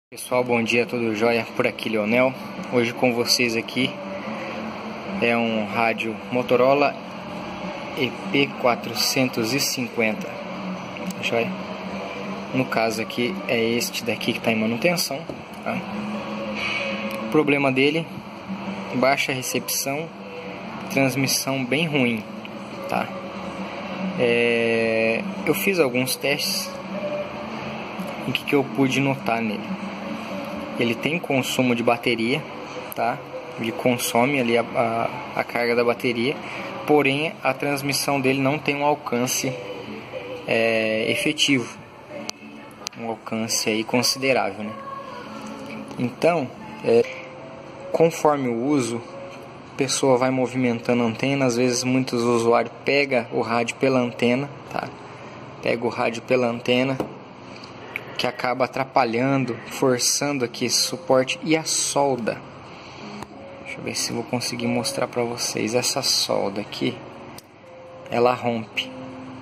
Pessoal, bom dia, tudo jóia? Por aqui, Leonel. Hoje com vocês aqui é um rádio Motorola EP450, jóia? No caso aqui é este daqui que está em manutenção, tá? O problema dele, baixa recepção, transmissão bem ruim, tá? Eu fiz alguns testes. O que eu pude notar nele? Ele tem consumo de bateria, tá? Ele consome ali a carga da bateria, porém a transmissão dele não tem um alcance efetivo, um alcance aí considerável, né? Então, conforme o uso, a pessoa vai movimentando a antena. Às vezes muitos usuários pegam o rádio pela antena, tá? Pega o rádio pela antena, que acaba atrapalhando, forçando aqui esse suporte. E a solda, deixa eu ver se vou conseguir mostrar para vocês. Essa solda aqui, ela rompe.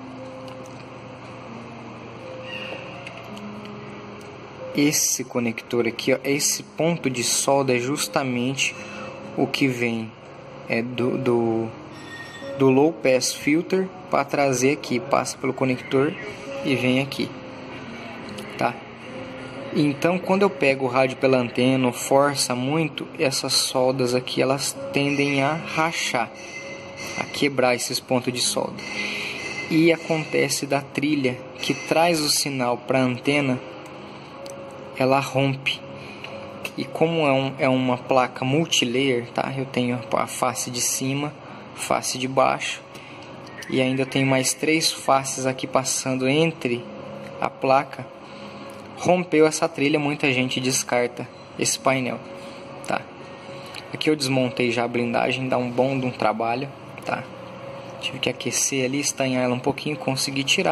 Esse conector aqui, ó, esse ponto de solda é justamente o que vem do low pass filter para trazer aqui, passa pelo conector e vem aqui. Tá? Então, quando eu pego o rádio pela antena, força muito, essas soldas aqui elas tendem a rachar, a quebrar esses pontos de solda. E acontece da trilha que traz o sinal para a antena, ela rompe. E como é uma placa multilayer, tá? Eu tenho a face de cima, face de baixo, e ainda tem mais 3 faces aqui passando entre a placa. Rompeu essa trilha, muita gente descarta esse painel, tá? Aqui eu desmontei já a blindagem, dá um bom de um trabalho, tá? Tive que aquecer ali, estanhar ela um pouquinho, consegui tirar.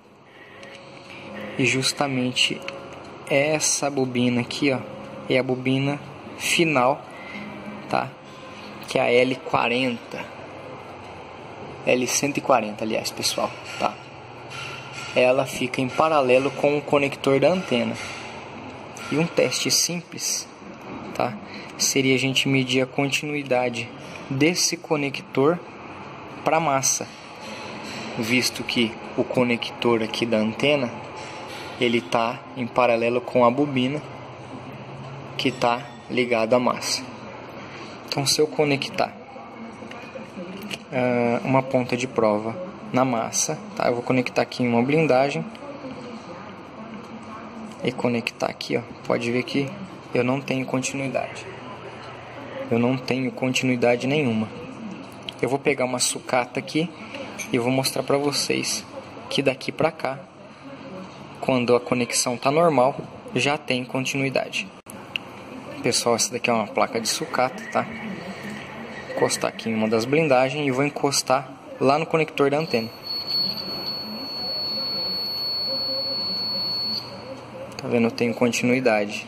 E justamente essa bobina aqui, ó, é a bobina final, tá? Que é a L40, L140, aliás, pessoal, tá? Ela fica em paralelo com o conector da antena. E um teste simples, tá? Seria a gente medir a continuidade desse conector para massa, visto que o conector aqui da antena ele tá em paralelo com a bobina que tá ligada à massa. Então, se eu conectar uma ponta de prova na massa, tá? Eu vou conectar aqui em uma blindagem e conectar aqui, ó. Pode ver que eu não tenho continuidade. Eu não tenho continuidade nenhuma. Eu vou pegar uma sucata aqui e vou mostrar para vocês que daqui para cá, quando a conexão tá normal, já tem continuidade. Pessoal, essa daqui é uma placa de sucata, tá? Vou encostar aqui em uma das blindagens e vou encostar lá no conector da antena. Tá vendo? Eu tenho continuidade.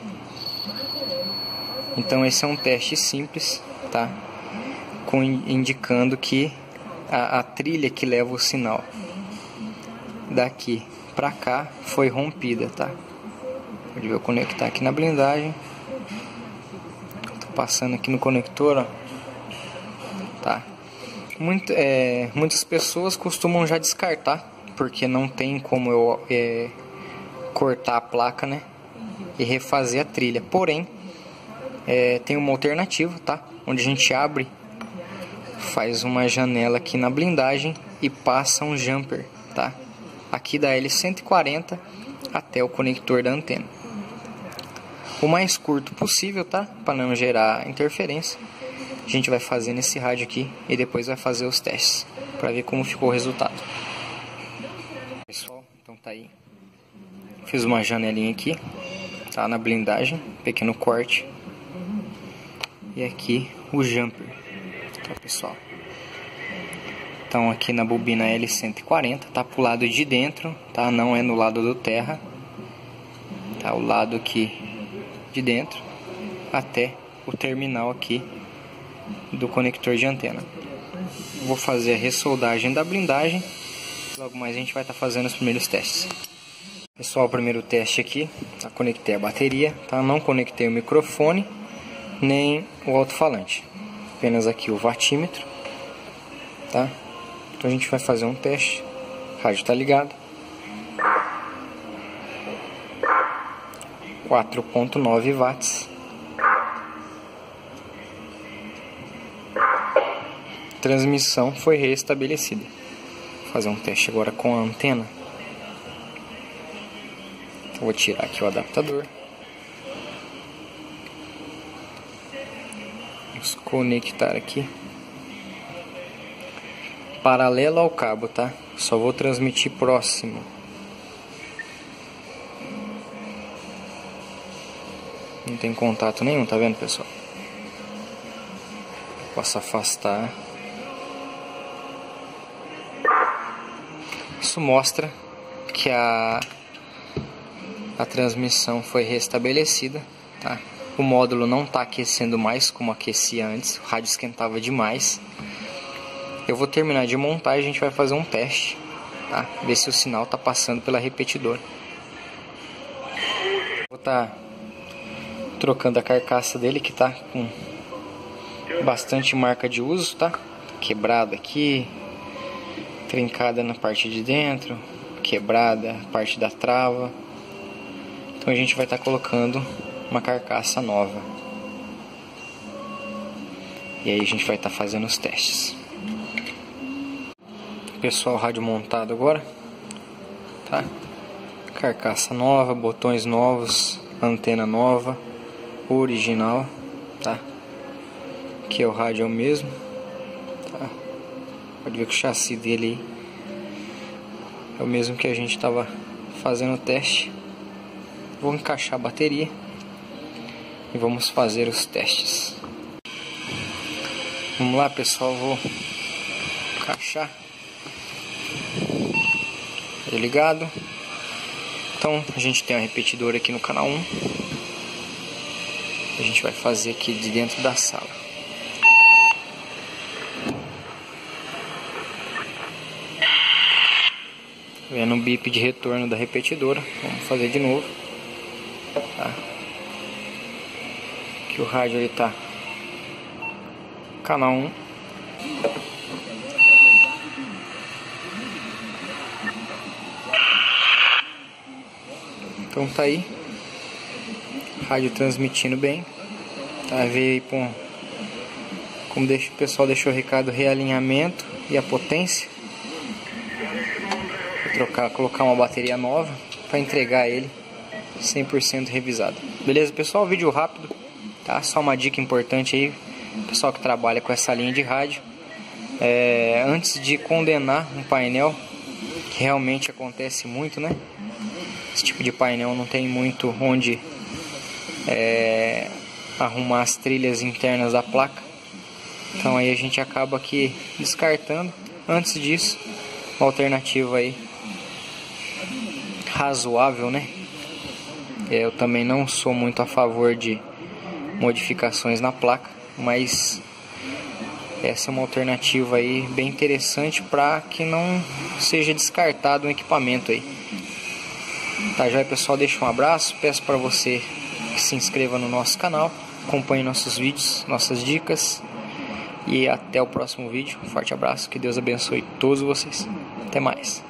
Então esse é um teste simples, tá? Indicando que a trilha que leva o sinal daqui pra cá foi rompida, tá? Pode ver eu conectar aqui na blindagem. Tô passando aqui no conector, ó. Tá? Muitas pessoas costumam já descartar, porque não tem como eu cortar a placa, né, e refazer a trilha. Porém, tem uma alternativa, tá? Onde a gente abre, faz uma janela aqui na blindagem e passa um jumper, tá? Aqui da L140 até o conector da antena. O mais curto possível, tá? Para não gerar interferência. A gente vai fazer nesse rádio aqui e depois vai fazer os testes para ver como ficou o resultado. Pessoal, então tá aí. Fiz uma janelinha aqui, tá, na blindagem, pequeno corte. E aqui o jumper, tá, pessoal? Então aqui na bobina L140, tá pro lado de dentro, tá? Não é no lado do terra. Tá o lado aqui de dentro até o terminal aqui do conector de antena. Vou fazer a ressoldagem da blindagem. Logo mais a gente vai estar fazendo os primeiros testes. Pessoal, o primeiro teste aqui, conectei a bateria, tá? Não conectei o microfone nem o alto-falante, apenas aqui o watímetro, tá? Então a gente vai fazer um teste. O rádio está ligado, 4.9 watts. Transmissão foi restabelecida. Vou fazer um teste agora com a antena. Vou tirar aqui o adaptador. Vamos conectar aqui. Paralelo ao cabo, tá? Só vou transmitir próximo. Não tem contato nenhum, tá vendo, pessoal? Posso afastar. Isso mostra que a transmissão foi restabelecida, tá? O módulo não está aquecendo mais como aquecia antes, o rádio esquentava demais. Eu vou terminar de montar e a gente vai fazer um teste, tá? Ver se o sinal está passando pela repetidora. Vou estar trocando a carcaça dele, que está com bastante marca de uso, tá? Quebrada aqui, trincada na parte de dentro, quebrada a parte da trava. Então a gente vai estar colocando uma carcaça nova. E aí a gente vai estar fazendo os testes. Pessoal, rádio montado agora, tá? Carcaça nova, botões novos, antena nova, original, tá? Aqui é o rádio, é o mesmo, tá? Pode ver que o chassi dele aí é o mesmo que a gente estava fazendo o teste. Vou encaixar a bateria e vamos fazer os testes. Vamos lá, pessoal, vou encaixar ele ligado. Então a gente tem um repetidor aqui no canal 1. A gente vai fazer aqui de dentro da sala. Vendo o bip de retorno da repetidora. Vamos fazer de novo. Tá. Aqui o rádio ele tá canal 1. Então tá aí, rádio transmitindo bem, tá? Veio aí como o pessoal deixou o recado, realinhamento e a potência. Vou colocar uma bateria nova para entregar ele 100% revisado. Beleza, pessoal? Vídeo rápido, tá? Só uma dica importante aí, pessoal que trabalha com essa linha de rádio, antes de condenar um painel, que realmente acontece muito, né? Esse tipo de painel não tem muito onde arrumar as trilhas internas da placa. Então aí a gente acaba aqui descartando. Antes disso, uma alternativa aí razoável, né? Eu também não sou muito a favor de modificações na placa, mas essa é uma alternativa aí bem interessante para que não seja descartado um equipamento aí. Tá, já pessoal, deixa um abraço, peço para você que se inscreva no nosso canal, acompanhe nossos vídeos, nossas dicas, e até o próximo vídeo. Forte abraço, que Deus abençoe todos vocês. Até mais.